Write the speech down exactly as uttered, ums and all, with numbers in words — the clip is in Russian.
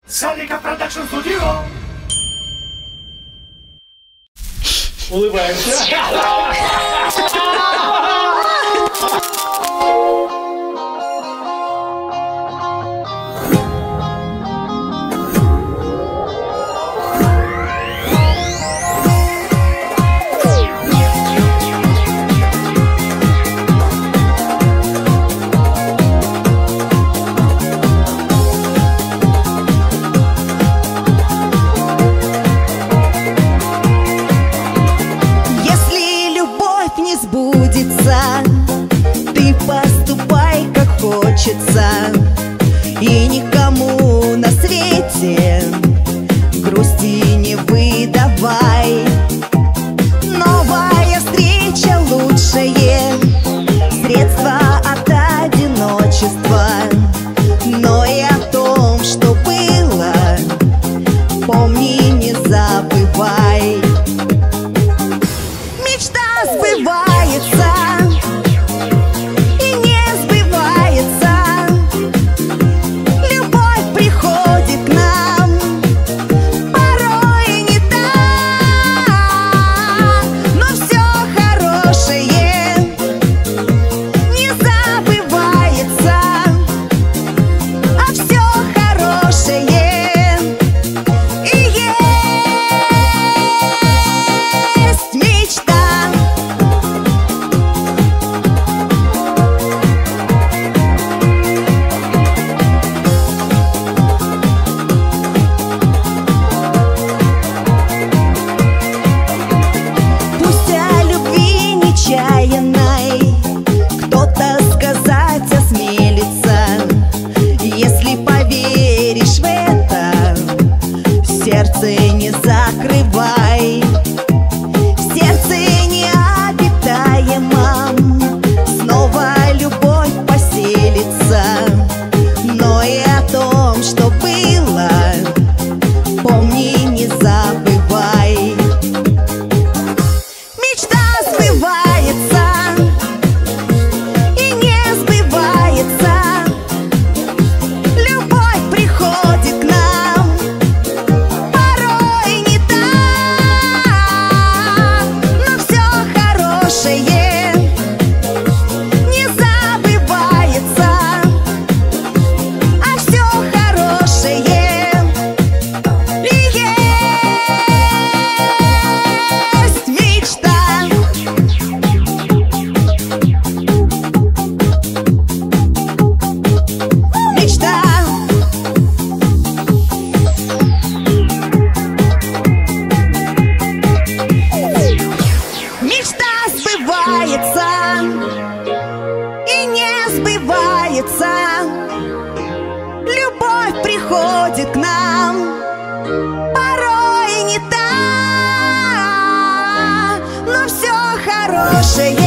Сарика Продакшн Студио. Улыбаемся. Ты поступай, как хочется, и никому на свете грусти не выдавай. Новая встреча — лучшее средство от одиночества. Но и о том, что было, помни, не забывай. Мечта сбывается и не сбывается. Любовь приходит к нам порой не так, но все хорошее не забывается, а все хорошее и есть мечта. Кто-то сказать осмелится. Если поверишь в это, сердце не закрывай. В сердце необитаемом снова любовь поселится. Но и о том, что было, помни, не забывай. Мечта сбывается и не сбывается. Любовь приходит к нам порой не так, но все хорошее не забывается, а все хорошее и есть мечта. Мечта. Мечта сбывается и не сбывается. Любовь приходит к нам порой не так, но все хорошее